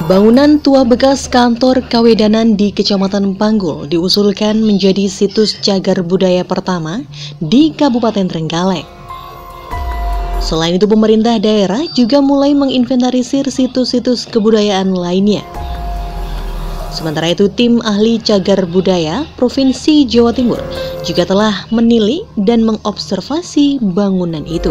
Bangunan tua bekas kantor Kawedanan di Kecamatan Panggul diusulkan menjadi situs cagar budaya pertama di Kabupaten Trenggalek. Selain itu, pemerintah daerah juga mulai menginventarisir situs-situs kebudayaan lainnya. Sementara itu, tim ahli cagar budaya Provinsi Jawa Timur juga telah menilai dan mengobservasi bangunan itu.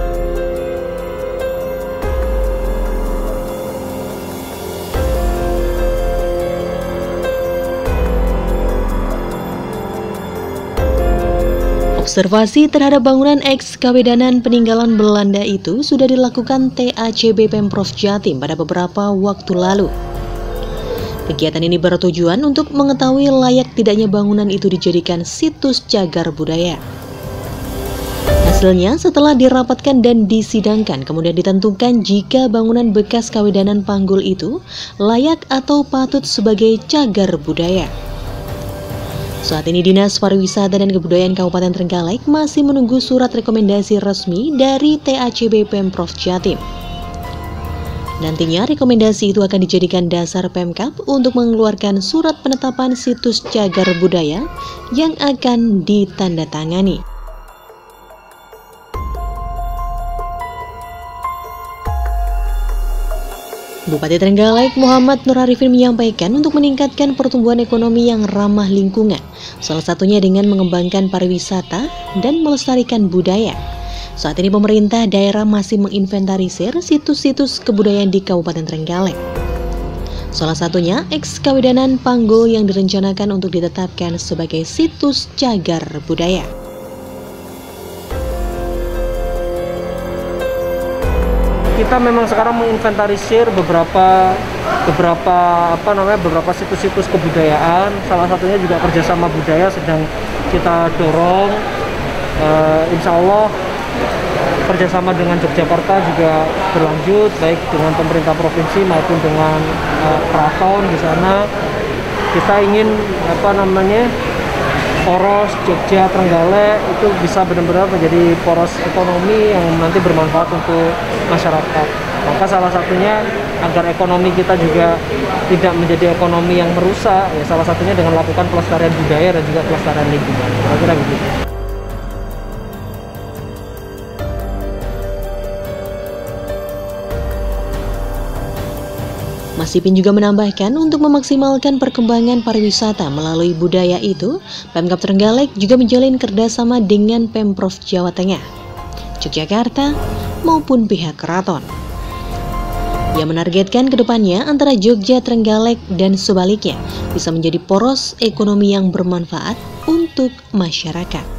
Observasi terhadap bangunan eks-Kawedanan peninggalan Belanda itu sudah dilakukan TACB Pemprov Jatim pada beberapa waktu lalu. Kegiatan ini bertujuan untuk mengetahui layak tidaknya bangunan itu dijadikan situs cagar budaya. Hasilnya, setelah dirapatkan dan disidangkan, kemudian ditentukan jika bangunan bekas Kawedanan Panggul itu layak atau patut sebagai cagar budaya. Saat ini Dinas Pariwisata dan Kebudayaan Kabupaten Trenggalek masih menunggu surat rekomendasi resmi dari TACB Pemprov Jatim. Nantinya rekomendasi itu akan dijadikan dasar Pemkab untuk mengeluarkan surat penetapan situs cagar budaya yang akan ditandatangani. Bupati Trenggalek Muhammad Nur Arifin menyampaikan untuk meningkatkan pertumbuhan ekonomi yang ramah lingkungan, salah satunya dengan mengembangkan pariwisata dan melestarikan budaya. Saat ini pemerintah daerah masih menginventarisir situs-situs kebudayaan di Kabupaten Trenggalek. Salah satunya eks-Kawedanan Panggul yang direncanakan untuk ditetapkan sebagai situs cagar budaya. Kita memang sekarang menginventarisir beberapa situs-situs kebudayaan. Salah satunya juga kerjasama budaya sedang kita dorong. Insya Allah kerjasama dengan Yogyakarta juga berlanjut, baik dengan pemerintah provinsi maupun dengan keraton di sana. Kita ingin poros Jogja Trenggalek itu bisa benar-benar menjadi poros ekonomi yang nanti bermanfaat untuk masyarakat. Maka salah satunya agar ekonomi kita juga tidak menjadi ekonomi yang merusak, ya salah satunya dengan melakukan pelestarian budaya dan juga pelestarian lingkungan. Kira-kira begitu. Mas Ipin juga menambahkan untuk memaksimalkan perkembangan pariwisata melalui budaya itu, Pemkab Trenggalek juga menjalin kerjasama dengan Pemprov Jawa Tengah, Yogyakarta, maupun pihak keraton. Ia menargetkan ke depannya antara Jogja, Trenggalek, dan sebaliknya bisa menjadi poros ekonomi yang bermanfaat untuk masyarakat.